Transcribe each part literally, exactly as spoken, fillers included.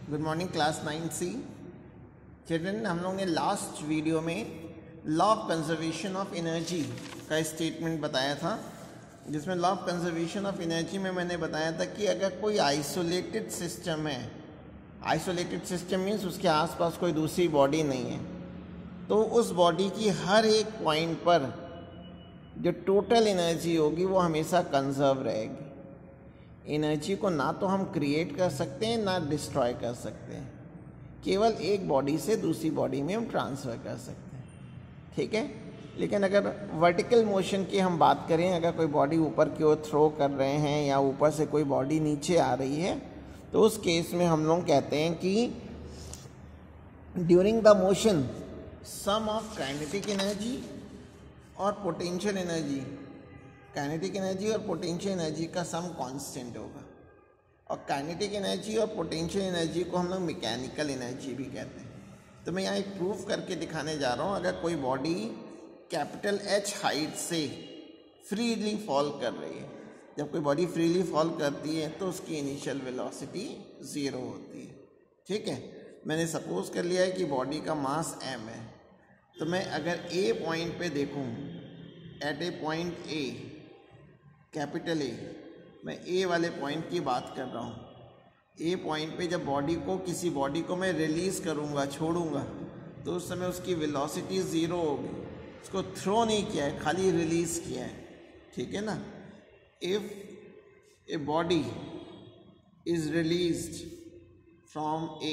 Good morning class nine C. Children, हम लोग ने लास्ट वीडियो में law of conservation of energy का स्टेटमेंट बताया था, जिसमें law of conservation of energy में मैंने बताया था कि अगर कोई आइसोलेटेड सिस्टम है, आइसोलेटेड सिस्टम मीन्स उसके आसपास कोई दूसरी बॉडी नहीं है, तो उस बॉडी की हर एक पॉइंट पर जो टोटल एनर्जी होगी वो हमेशा कंजर्व रहेगी। एनर्जी को ना तो हम क्रिएट कर सकते हैं ना डिस्ट्रॉय कर सकते हैं, केवल एक बॉडी से दूसरी बॉडी में हम ट्रांसफ़र कर सकते हैं, ठीक है। लेकिन अगर वर्टिकल मोशन की हम बात करें, अगर कोई बॉडी ऊपर की ओर थ्रो कर रहे हैं या ऊपर से कोई बॉडी नीचे आ रही है, तो उस केस में हम लोग कहते हैं कि during the motion sum of kinetic energy और पोटेंशियल एनर्जी, काइनेटिक एनर्जी और पोटेंशियल एनर्जी का सम कांस्टेंट होगा। और काइनेटिक एनर्जी और पोटेंशियल एनर्जी को हम लोग मैकेनिकल एनर्जी भी कहते हैं। तो मैं यहाँ एक प्रूफ करके दिखाने जा रहा हूँ। अगर कोई बॉडी कैपिटल एच हाइट से फ्रीली फॉल कर रही है, जब कोई बॉडी फ्रीली फॉल करती है तो उसकी इनिशियल वेलोसिटी ज़ीरो होती है, ठीक है। मैंने सपोज कर लिया है कि बॉडी का मास एम है, तो मैं अगर ए पॉइंट पे देखूँ, at A point A, capital A, मैं ए वाले पॉइंट की बात कर रहा हूँ। ए पॉइंट पे जब बॉडी को, किसी बॉडी को मैं रिलीज़ करूँगा, छोड़ूंगा, तो उस समय उसकी वेलोसिटी ज़ीरो होगी। उसको थ्रो नहीं किया है, खाली रिलीज़ किया है, ठीक है ना। If a body is released from A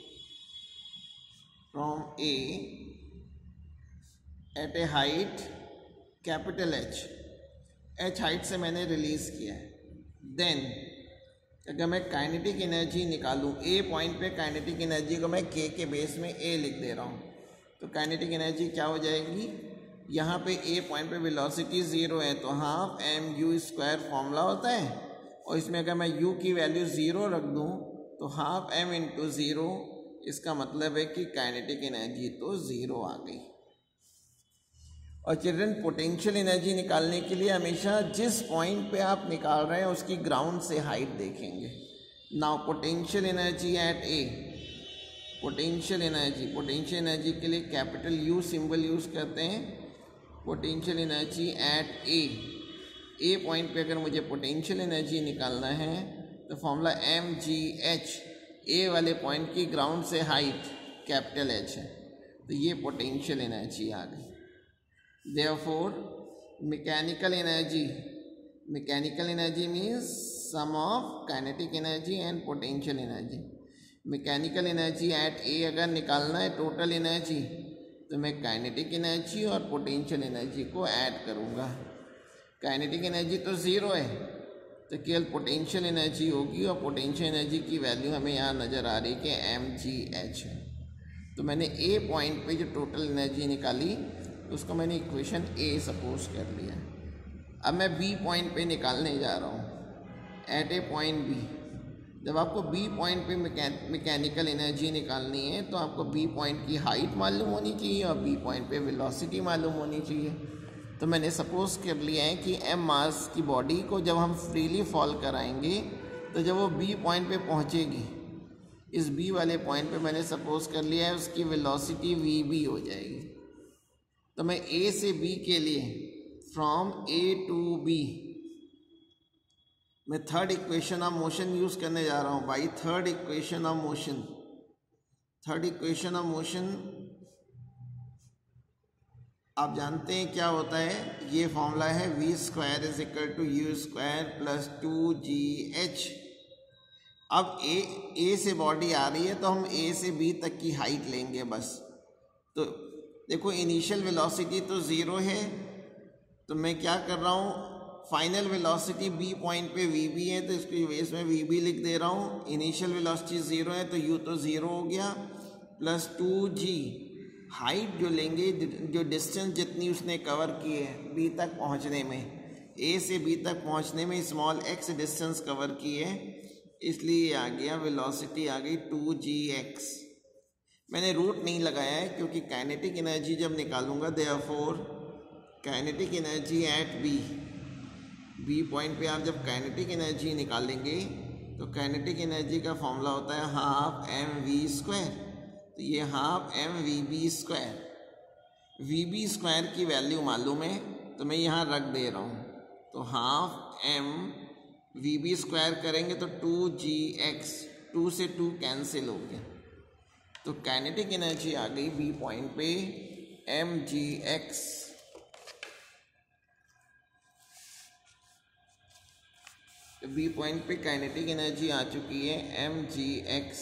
from A at a height capital H, H height से मैंने रिलीज़ किया है, देन अगर मैं काइनेटिक एनर्जी निकालूं, ए पॉइंट पे काइनेटिक एनर्जी को मैं के के बेस में ए लिख दे रहा हूं, तो काइनेटिक एनर्जी क्या हो जाएगी, यहाँ पे ए पॉइंट पे वेलोसिटी ज़ीरो है तो half M U square formula होता है, और इसमें अगर मैं यू की वैल्यू ज़ीरो रख दूँ तो हाफ एम इंटू ज़ीरो, इसका मतलब है कि काइनेटिक एनर्जी तो ज़ीरो आ गई। और चिल्ड्रन, पोटेंशियल एनर्जी निकालने के लिए हमेशा जिस पॉइंट पे आप निकाल रहे हैं उसकी ग्राउंड से हाइट देखेंगे। Now potential energy at A, potential energy potential energy के लिए कैपिटल यू सिंबल यूज़ करते हैं। Potential energy at A, A point पे अगर मुझे पोटेंशियल एनर्जी निकालना है तो formula M G H, A वाले पॉइंट की ग्राउंड से हाइट कैपिटल एच है, तो ये पोटेंशियल एनर्जी आ गई। Therefore, mechanical energy, mechanical energy means sum of kinetic energy and potential energy. Mechanical energy at A अगर निकालना है टोटल एनर्जी, तो मैं काइनेटिक एनर्जी और पोटेंशियल एनर्जी को ऐड करूँगा। काइनेटिक एनर्जी तो ज़ीरो है, तो केवल पोटेंशियल एनर्जी होगी, और पोटेंशियल एनर्जी की वैल्यू हमें यहाँ नज़र आ रही है कि एम जी एच है। तो मैंने ए पॉइंट पे जो टोटल एनर्जी निकाली उसको मैंने इक्वेशन ए सपोज कर लिया। अब मैं बी पॉइंट पे निकालने जा रहा हूँ, एट ए पॉइंट बी। जब आपको बी पॉइंट पे मैकेनिकल एनर्जी निकालनी है तो आपको बी पॉइंट की हाइट मालूम होनी चाहिए और बी पॉइंट पे वेलोसिटी मालूम होनी चाहिए। तो मैंने सपोज कर लिया है कि एम मास की बॉडी को जब हम फ्रीली फॉल कराएंगे तो जब वो बी पॉइंट पे पहुँचेगी, इस बी वाले पॉइंट पे मैंने सपोज कर लिया है उसकी वेलोसिटी वी बी हो जाएगी। तो मैं ए से बी के लिए फ्रॉम ए टू बी मैं third equation of motion use करने जा रहा हूँ भाई। Third equation of motion, third equation of motion आप जानते हैं क्या होता है, ये फॉर्मूला है V square is equal to U square plus two G H. अब ए ए से बॉडी आ रही है तो हम ए से बी तक की हाइट लेंगे बस। तो देखो, इनिशियल वेलोसिटी तो ज़ीरो है, तो मैं क्या कर रहा हूँ, फाइनल वेलोसिटी बी पॉइंट पे वी बी है, तो इसकी बेस में वी बी लिख दे रहा हूँ। इनिशियल वेलोसिटी ज़ीरो है तो यू तो ज़ीरो हो गया, प्लस टू जी, हाइट जो लेंगे, जो डिस्टेंस जितनी उसने कवर की है बी तक पहुँचने में, ए से बी तक पहुँचने में स्मॉल एक्स डिस्टेंस कवर की है, इसलिए आ गया वेलोसिटी आ गई टू जी एक्स। मैंने रूट नहीं लगाया है क्योंकि काइनेटिक एनर्जी जब निकालूंगा, therefore kinetic energy at B, B point पे आप जब काइनेटिक एनर्जी निकालेंगे तो काइनेटिक एनर्जी का फॉर्मूला होता है हाफ एम वी स्क्वायर। तो ये half M V B square, V B square की वैल्यू मालूम है तो मैं यहाँ रख दे रहा हूँ। तो half M V B square करेंगे तो टू जी एक्स, टू से टू कैंसिल हो गया। तो काइनेटिक एनर्जी आ गई बी पॉइंट पे एम जी एक्स। तो बी पॉइंट पे काइनेटिक एनर्जी आ चुकी है एम जी एक्स।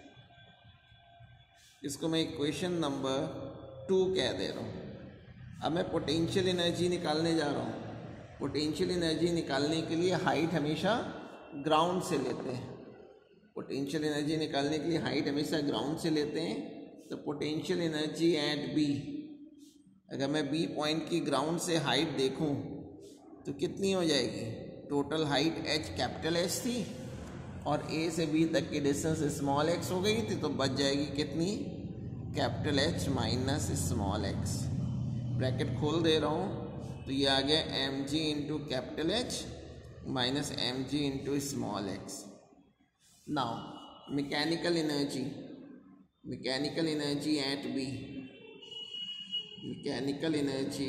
इसको मैं इक्वेशन नंबर टू कह दे रहा हूँ। अब मैं पोटेंशियल एनर्जी निकालने जा रहा हूँ। पोटेंशियल एनर्जी निकालने के लिए हाइट हमेशा ग्राउंड से लेते हैं। पोटेंशियल एनर्जी निकालने के लिए हाइट हमेशा ग्राउंड से लेते हैं। तो पोटेंशियल एनर्जी एट बी, अगर मैं बी पॉइंट की ग्राउंड से हाइट देखूं तो कितनी हो जाएगी? Total height H capital H थी और ए से बी तक की डिस्टेंस स्मॉल एक्स हो गई थी, तो बच जाएगी कितनी? Capital H minus small X. Bracket खोल दे रहा हूँ तो ये आ गया M G into capital H minus M G into small X. Now mechanical energy, mechanical energy at B, mechanical energy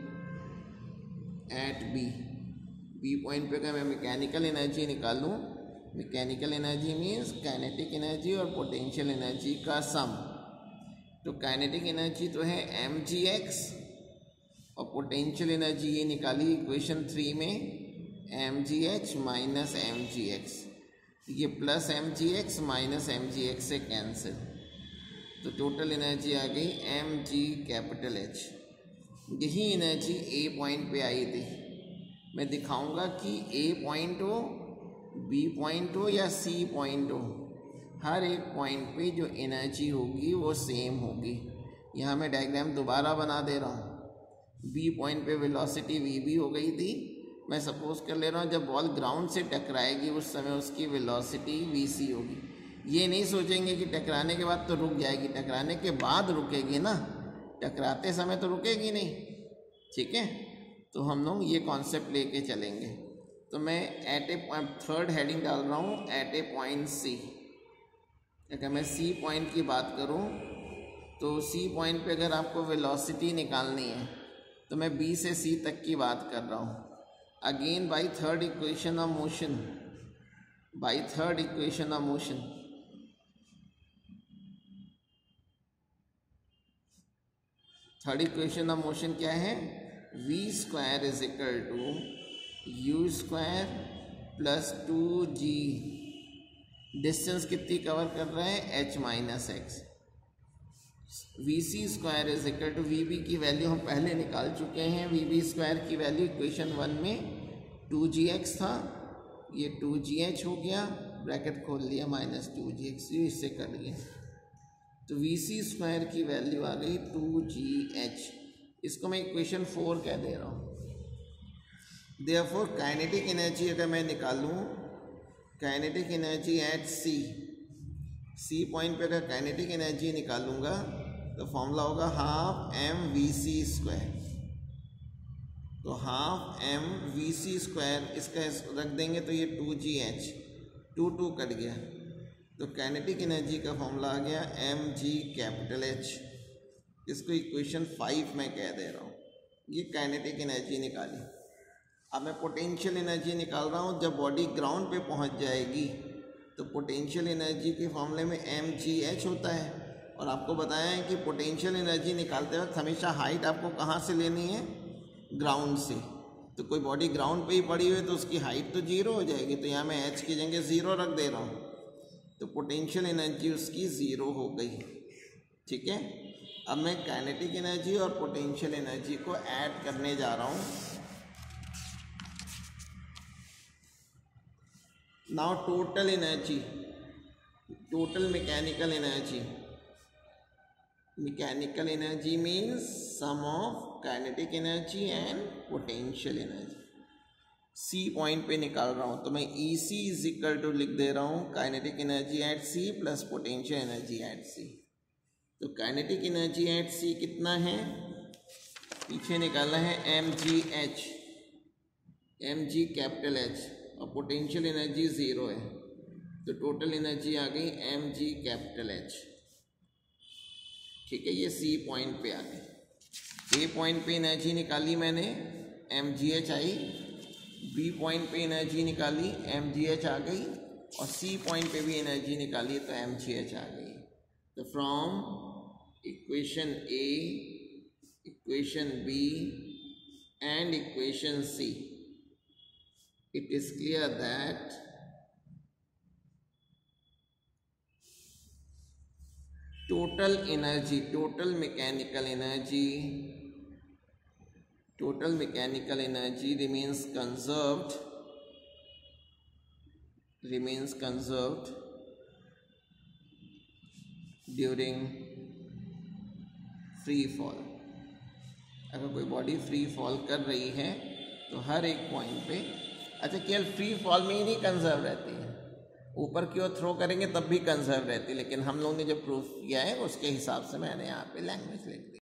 at B, B point पे अगर मैं मैकेनिकल एनर्जी निकालूं, mechanical energy means kinetic energy और potential energy का sum. तो kinetic energy तो है M G X और पोटेंशियल एनर्जी ये निकाली इक्वेशन थ्री में M G H minus M G X. ये plus M G X minus M G X से कैंसिल, तो टोटल एनर्जी आ गई एम जी कैपिटल एच। यही एनर्जी ए पॉइंट पे आई थी। मैं दिखाऊंगा कि ए पॉइंट हो, बी पॉइंट हो या सी पॉइंट हो, हर एक पॉइंट पे जो एनर्जी होगी वो सेम होगी। यहाँ मैं डायग्राम दोबारा बना दे रहा हूँ। बी पॉइंट पे वेलोसिटी वी बी हो गई थी। मैं सपोज कर ले रहा हूँ जब बॉल ग्राउंड से टकराएगी उस समय उसकी वेलोसिटी वी सी होगी। ये नहीं सोचेंगे कि टकराने के बाद तो रुक जाएगी, टकराने के बाद रुकेगी ना, टकराते समय तो रुकेगी नहीं। ठीक है, तो हम लोग ये कॉन्सेप्ट लेके चलेंगे। तो मैं at A point, third heading डाल रहा हूँ एट ए पॉइंट सी। अगर मैं सी पॉइंट की बात करूँ तो सी पॉइंट पे अगर आपको वेलोसिटी निकालनी है तो मैं बी से सी तक की बात कर रहा हूँ। Again by third equation of motion, by third equation of motion, third equation of motion क्या है? V square is equal to U square plus two G. Distance कितनी कवर कर रहे हैं? H minus X. V C square is equal to V B की value हम पहले निकाल चुके हैं। वी बी स्क्वायर की वैल्यू इक्वेशन वन में टू जी एक्स था, ये टू जी एच हो गया, ब्रैकेट खोल लिया, माइनस टू जी एक्स, इससे कट गया। तो वी सी स्क्वायर की वैल्यू आ गई टू जी एच। इसको मैं इक्वेशन फोर कह दे रहा हूँ। देयरफॉर काइनेटिक एनर्जी अगर मैं निकालूँ, kinetic energy at C, C point पे अगर काइनेटिक एनर्जी निकालूंगा तो फॉर्मूला होगा half M V C square. तो half M V C square इसका रख देंगे तो ये two G H, two two cut गया, तो काइनेटिक एनर्जी का फॉर्मूला आ गया एम जी कैपिटल एच। इसको इक्वेशन फाइव में कह दे रहा हूँ। ये काइनेटिक एनर्जी निकाली। अब मैं पोटेंशियल एनर्जी निकाल रहा हूँ। जब बॉडी ग्राउंड पे पहुँच जाएगी तो पोटेंशियल एनर्जी के फॉर्मूले में एम जी एच होता है। और आपको बताया है कि पोटेंशियल एनर्जी निकालते वक्त हमेशा हाइट आपको कहाँ से लेनी है? ग्राउंड से। तो कोई बॉडी ग्राउंड पे ही पड़ी हुई है तो उसकी हाइट तो जीरो हो जाएगी। तो यहाँ मैं एच की जगह ज़ीरो रख दे रहा हूँ, तो पोटेंशियल एनर्जी उसकी ज़ीरो हो गई। ठीक है, अब मैं काइनेटिक एनर्जी और पोटेंशियल एनर्जी को ऐड करने जा रहा हूँ। Now total energy, total mechanical energy, mechanical energy means sum of kinetic energy and potential energy. C point पे निकाल रहा हूँ तो मैं E C is equal to लिख दे रहा हूँ kinetic energy at C plus potential energy at C. तो काइनेटिक एनर्जी एट सी कितना है? पीछे निकाला है M G H, M G capital H, और पोटेंशियल एनर्जी ज़ीरो है तो टोटल एनर्जी आ गई एम जी कैपिटल एच। ठीक है, ये सी पॉइंट पे आ गई। ए पॉइंट पे एनर्जी निकाली मैंने, एम जी एच आई। बी पॉइंट पे एनर्जी निकाली, एम जी एच आ गई। और सी पॉइंट पे भी एनर्जी निकाली तो एम जी एच आ गई। तो from equation A, equation B and equation C, it is clear that total energy, total mechanical energy, total mechanical energy remains conserved, remains conserved during free fall। अगर कोई body free fall कर रही है तो हर एक पॉइंट पे, अच्छा केवल फ्री फॉल में ही नहीं कंजर्व रहती है, ऊपर की ओर थ्रो करेंगे तब भी कंजर्व रहती है, लेकिन हम लोगों ने जो प्रूफ किया है उसके हिसाब से मैंने यहाँ पे लैंग्वेज लिख दी।